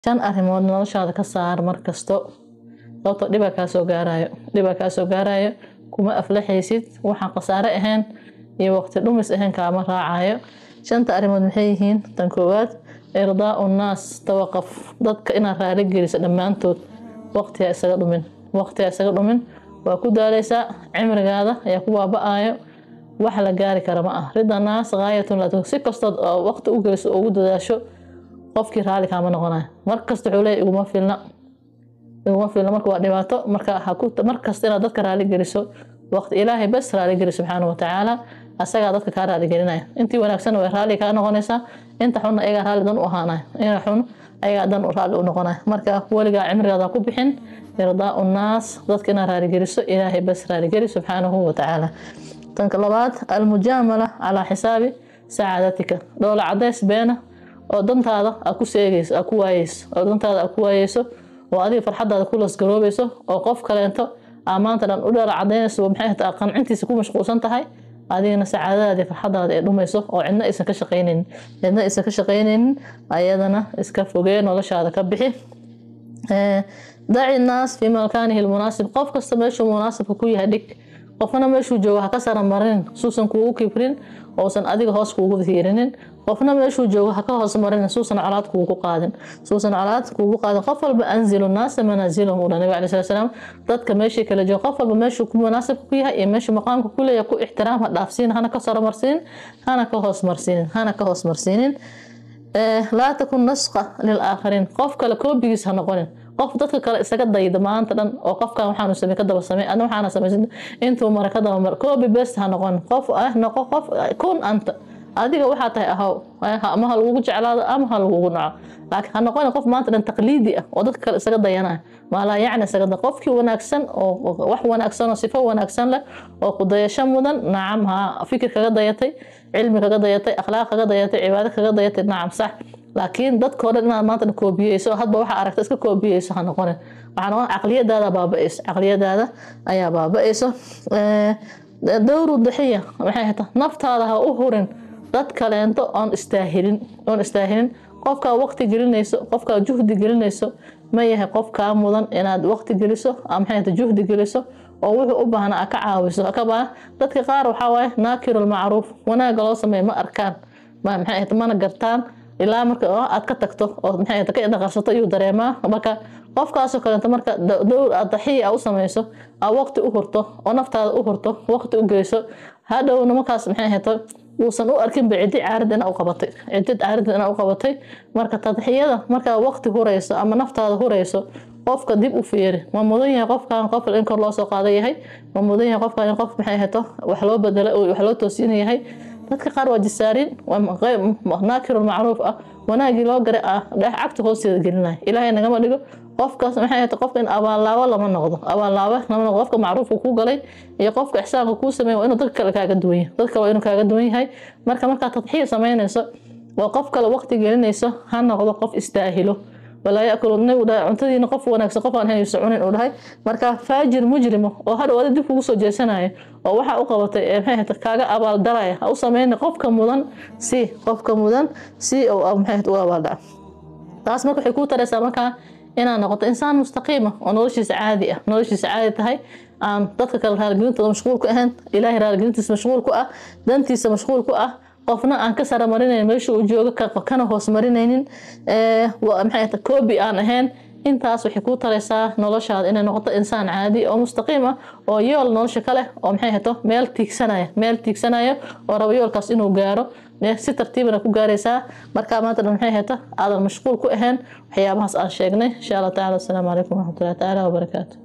shan arrimood noloshaada ka saar markasto sababtoo dhiba kaa soo gaarayo kuma aflaxaysid waxaan khasaare ahayn iyo waqti dhumis ahayn kaama raacayo shanta arrimood maxay yihiin tan koowaad irdaa'u naas tawaqaf dadka inaad raali geliso dhammaantood waqtiga isaga dhumin waa ku daalaysaa cimrigaada ayaa ku baaba'ayo wax la gaari kara ma ah rida naas gaayatun la si kastood waqti u geliso ugu dadaasho qofkii raali kaama noqonayo markasta wuxuu leeyahay iguma filna marka waa dhibaato marka markasta inaad dadka raali geliso waqti ilaahay bas raali geli subxaanahu wa tacaala asagaa dadka kaa raali gelinaya intii wanaagsan way raali kaa noqonaysaa inta xunna ayagaa raali dan u ahaanaya ina xun ayagaa dan raali u noqonaya marka weligaa cimrigaada ku bixin irdaa'u naas dadka inaad raali geliso ilaahay bas raali geli subxaanahu wa tacaala tanka labaad almujaamala calaa xisaabi sacaadatika dhoola cadays beena oo dantaada aad ku seegayso aad ku waayeyso oo adiga farxadaada ku lasgaroobayso oo qof kaleento maanta dhan u dhoola cadaynayso maxay tahay qancintiisa ku mashquulsan tahay adigana sacaadadaada farxadaada ay dhumayso oo cidna aysan ka shaqaynaynin ayadana iska fogee noloshaada ka bixi daci naas fi makaanihi almunaasib qof kasta meeshuu munaasibka ku yahay dhig qofna meeshuu joogo ha ka sara marin suusan kuugu kibrin oosan adiga hoos kuugu fiirinin qofna meeshuu joogo ha ka hoos marin suusan colaad kuugu qaadin qof walba anzilu naasa manazilahum nabi alayhi salaam dadka meeshii kala joogo qof walba meeshuu ku munaasibka ku yahay iyo meeshuu maqaamka ku leeyahay ku ixtiraam ha dhaafsiin hana ka sara marsiin hana ka hoos marsiinin laa takun nasqa lil aakhiriin qof kale koobigiis ha noqonin qof dadka kale isaga dayda maanta dhan oo qofkan waxaanu sameey ka daba sameey adna waxaana sameeyay intuu mara ka daba mar koobi best ha noqon qof noqo qof kun anta adiga waxa tahay ahaw ama ha lagu jeclaado ama ha lagu naco laakiin ha noqon qof maanta dhan taqliidi ah oo dadka kale isaga dayanaa ma la yaani isaga qofkii wanaagsan oo wax wanaagsan oo sifo wanaagsan leh oo ku dayasho mudan nacam ha fikir kaga dayatay cilmi kaga dayatay akhlaaq kaga dayatay cibaado kaga dayatay nacam sax laakiin dadka hore inaad maanta koobiyeyso hadba waxa aragta iska koobiyeyso ha noqon waxaan oo aqliyadaada ayaa baaba'ayso dawru dahiya waxay hata naftaada ha u hurin dad kaleento oon istaahilin qofka waqti gelinayso qofka juhdi gelinayso ma yahay qofka mudan inaad waqti geliso ama maxay juhdi geliso oo wuxuu u baahan ka caawiso dadka qaar waxa waaye naakirul macruuf wanaaga loo sameeyo ma arkaan maxay mana gartaan ilaa marka aad ka tagto oo maxay ka dhaqarsato iyo dareema marka qofkaas oo kale marka dawr dahiya u sameeyso waqti u hurto oo naftaada u hurto waqti u geyso hadhowna markaas maxay hayto uusan u arkin bacidi caaradana u qabatay marka tadxiyada marka waqti hurayso ama naftaada hurayso qofka dib u fiiri ma mudan yahay qofkan qof in kor loo soo qaaday yahay ma mudan yahay qofkan in qof maxay hayto wax loo bedelo oo wax loo toosiin yahay dadka qaar waa jisaarin waa naakirul macruuf wanaagi loo garay cagta hoosteeda gelinay ilaahay nagama dhigo qofkaas maxay hayto qofka in abaalaabo lama noqdo qofka macruufka ku galay iyo qofka ihsaanka ku sameeyo inuu dadka kale kaaga duwan yahay marka tadxiir sameynayso waa qof kale waqti gelinayso ha noqdo qof istaahilo ولا يأكل ودا cuntadiina qof wanaagsan qof aan hayso cunin oo dhahay marka faajir mujrimo oo hada wada dib ugu soo jeesanayo oo waxa uu qabatay maxay kaaga abaal daraya u sameeyna qofka mudan si oo maxay u abaal daa taas marka waxay ku taraysaa marka inaa noqoto insaan mustaqiima oo noloshiisa caadi tahay aan dadka kale raaligelintooda mashquul ku ahayn ilaahay raaligelintiisa mashquul ku ah dantiisa mashquul ku ah qofna aan ka sara marinayn meesha uu joogo kana hoos marinaynin maxay tahay koobi aan ahayn intaas waxay ku taraysaa noloshaada inay noqoto insaan caadi oo mustaqiim ah oo yool nolosha kale oo maxay hato meel tiigsanaya oo rabo yoolkaas inuu gaaro si tartiibana ku gaaraysaa marka maanta maxay hato aadan mashquul ku ahayn waxyaabahaas aan sheegnay insha Allah taala. Assalaamu alaykum wa rahmatullahi taala wa barakaatuh.